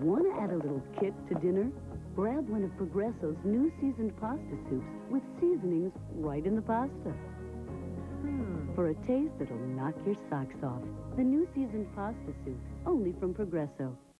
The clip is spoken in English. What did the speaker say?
Want to add a little kick to dinner? Grab one of Progresso's new seasoned pasta soups with seasonings right in the pasta. For a taste that'll knock your socks off. The new seasoned pasta soup, only from Progresso.